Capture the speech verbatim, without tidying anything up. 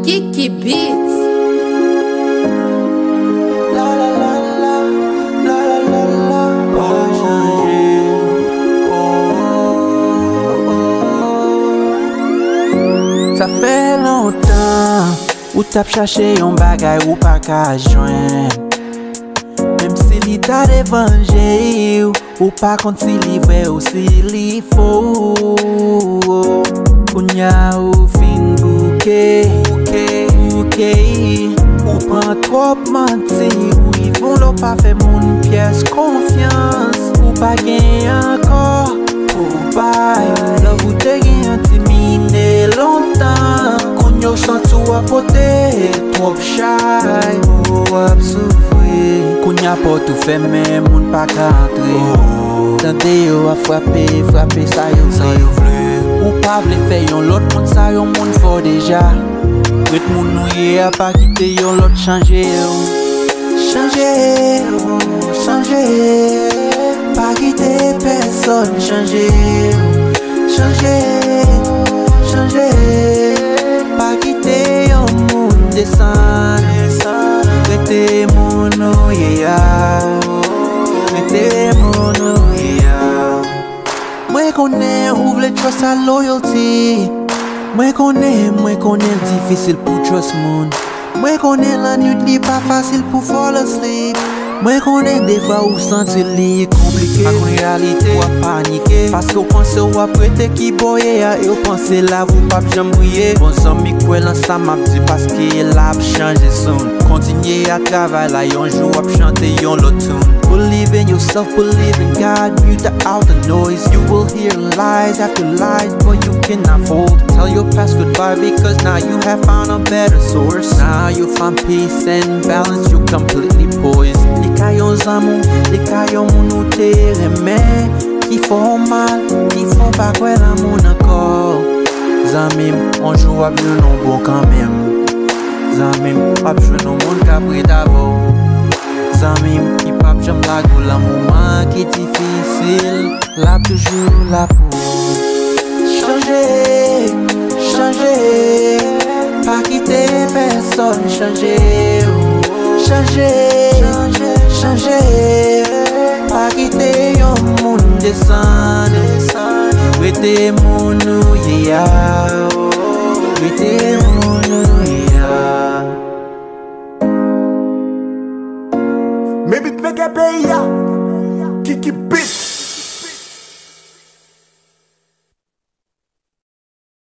Kiki Beats. La la la la, la la la la, pas changer. Oh, oh, oh. Ça fait longtemps ou t'as cherché un bagay ou pas qu'à joindre. Même si li t'a dévangé ou pas quand si li vrai ou si li faux. Kounya ou fin bouquet, bouquet, bouquet. Ou prend trop menti, ou ils vont l'eau pas fait mon pièce confiance. Ou pas gagner encore, ou pas là vous te gagner intimidé longtemps. Kounyo sans tout à côté, trop shy, ou à souffrir. Kounya pas tout fait mais moun pas qu'à entrer. Tendez yo à frapper, frapper ça yo vle. Ou pas vle faire yon l'autre moun ça yon moun fort déjà. Ret moun nouye a pas quitter yon l'autre changer. Changer, changer. Pas quitter personne changer. Changer, changer. Pas quitter yon moun descendre. Rete moun nouye a. Rete moun nouye a. Moi connais ou vle trust sa loyalty. Moi connais, moi connais difficile pour trust moun. Moi connais la nuit li pas facile pour fall asleep. Moi connais des fois où sentir li compliqué. Pas en réalité ou à paniquer. Parce qu'on pense ou à prêter qui boye et ou pense là vous pas jamais briller. Bon sang mi kwel ensemble m'a dit parce qu'il a changé son. Continuez à travailler là yon jour à chanter yon l'autre tune. Believe in yourself, believe in God, mute out the noise. You will hear lies after lies, but you cannot fold. Tell your past goodbye because now you have found a better source. Now you find peace and balance, you completely poised. Les caillons amour, les caillons moun te remet. Qui font mal, qui font pas quoi l'amour encore. Zamim, on joue à bien non bon quand même. Zamim, pas jouer non monde capri d'avant. Zamim, qui pas j'aime la goût la moment qui difficile. Là toujours là pour changer, changer. Pas quitter personne, changer. Changer, changer, changer. Pas quitter yon moun descendre. Rete moun nouye a. Rete moun nouye a.